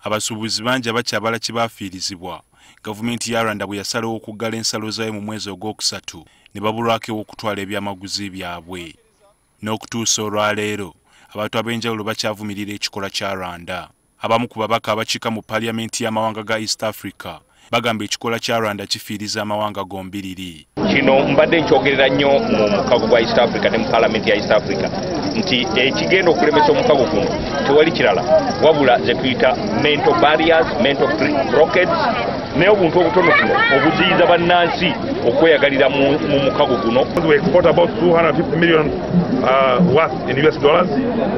Abasuubuzi bangi abakyabala kibaafiirizibwa gavumenti ya Rwanda bwe yasalawo okuggala ensalo zaayo mu mwezi ogwokusatu ne babulwako okutwala ebyamaguzi byabwe. N'okutuusa olwaleero abantu ab'enjawulo bakyavumirira ekikola kya Rwanda. Abamu ku babaka abakiika mu Paaliyamenti y'amawanga ga East Africa bagamba ekikola kya Rwanda kifiiriza amawanga gombiriri. Kino mbadde nkyogerera nnyo mu mukago gwa East Africa ne mu Paalamenti ya East Africa nti ekigenda okulemesa omukago guno tewali kirala wabula ze tuyita mental barriers, mental blockades naye obuntu obutono kuno obuziyiza bannansi okweyagalira mu mukago guno. We export about 250 million worth in US dollars.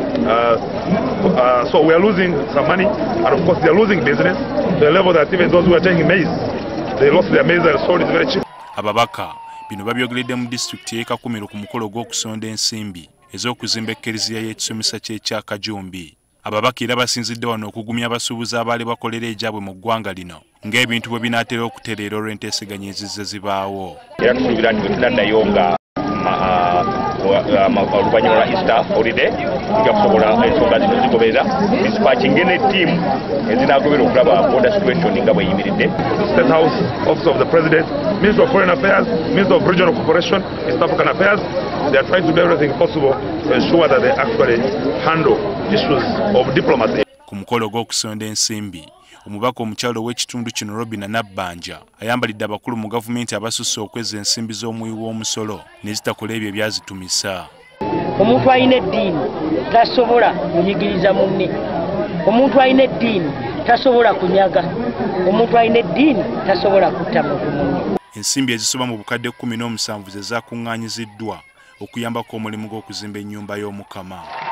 So we are losing some money, and of course they are losing business to the level that even those who are taking maize, they lost their maize and sold it very cheap. Ababaka bino babyogeredde mu disitulikiti y'e Kakumiro ku mukolo gw'okusonda ensimbi ez'okuzimba ekkereziya y'ekisomesa ky'ekya Kajumbi. Ababaka era basinzidde wano okugumya abasuubuzi abaali bakolera egyabwe mu ggwanga lino ng'ebintu bwe binaatera okutereera olw'enteeseganya ezizze zibaawo. Era tusuubira nti bwe tunaddayo nga oluvannyuma lwa Easter holiday tujja kusobola ensonga zino zigoberera dispatching ne ttiimu ezinaagobera okulaba border situation nga bw'eyimiridde. State House, Office of the President, Minister of Foreign Affairs, Minister of Regional Cooperation, East African Affairs, they are trying to do everything possible to ensure that they actually handle issues of diplomacy. Ku mukolo gw'okusonda ensimbi, omubaka omukyalo w'ekitundu kino Robina Nabbanja ayambalidde abakulu mu gavumenti abasusse okwezza ensimbi z'omuwi w'omusolo ne zitakola ebyo ebyazitumisa. Omuntu alina eddiini tasobola kuyigiriza munne. Omuntu alina eddiini tasobola kunyaga. Omuntu alina eddiini tasobola kutta muntu munne. Ensimbi ezisoba mu bukadde 17 ze zaakuŋŋaanyiziddwa okuyambako omulimu gw'okuzimba ennyumba y'Omukama.